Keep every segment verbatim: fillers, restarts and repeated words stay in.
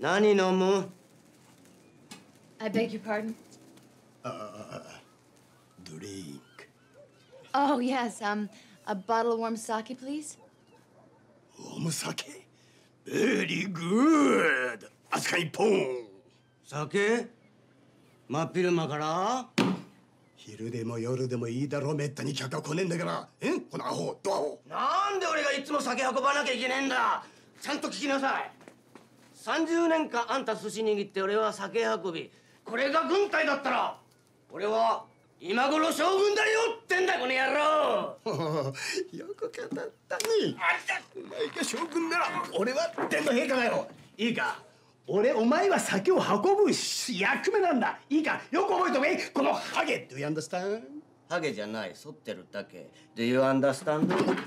何飲む? I beg your pardon? Uh, drink. Oh, yes, um, a bottle of warm sake, please? Warm sake? Very good. あすか一本。 酒? 真っ昼間から? 昼でも夜でもいいだろう。めったに客が来ねえんだから。えんこのアホ、ドアホ。 なんで俺がいつも酒運ばなきゃいけねえんだ。ちゃんと聞きなさい。さんじゅうねんかんあんた寿司握って俺は酒運び。これが軍隊だったら俺は今頃将軍だよってんだこの野郎。 よく語ったね。お前が将軍なら俺は天皇陛下だよ。いいか、俺お前は酒を運ぶ役目なんだ。いいか、よく覚えておけ。このハゲ。Do you understand? ハゲじゃない、剃ってるだけ。Do you understand?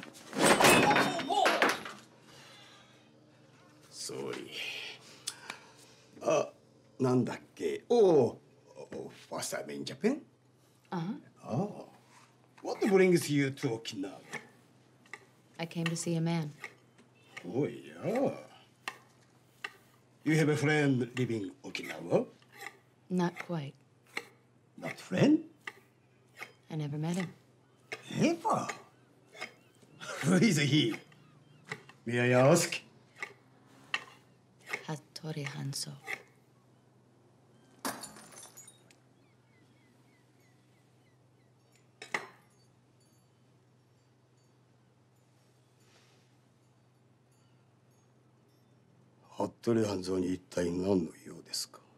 Sorry. あ、なんだっけ。おお、first time in Japan? Uh-huh. Oh. What brings you to Okinawa? I came to see a man. Oh, yeah. You have a friend living Okinawa? Not quite. Not friend? I never met him. Never? Who is he? May I ask? Hattori Hanzo. Hattori Hanzo に一体何の用ですか?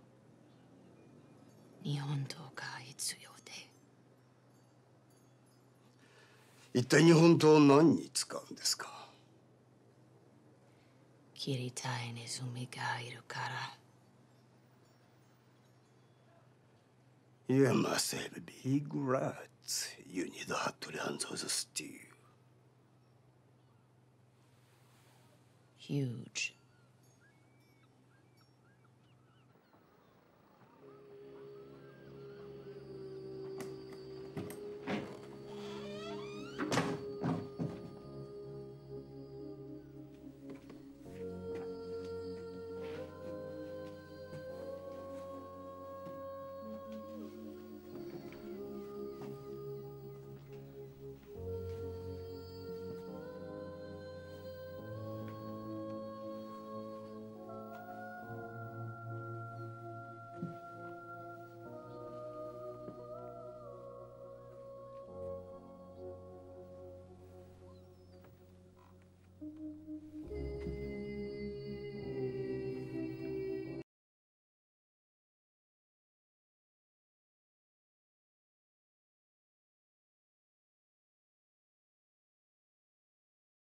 日本刀が必要で。 一体日本刀を何に使うんですか? 切りたいネズミがいるから。 You must have big rats. You need Hattori Hanzo's steel. Huge.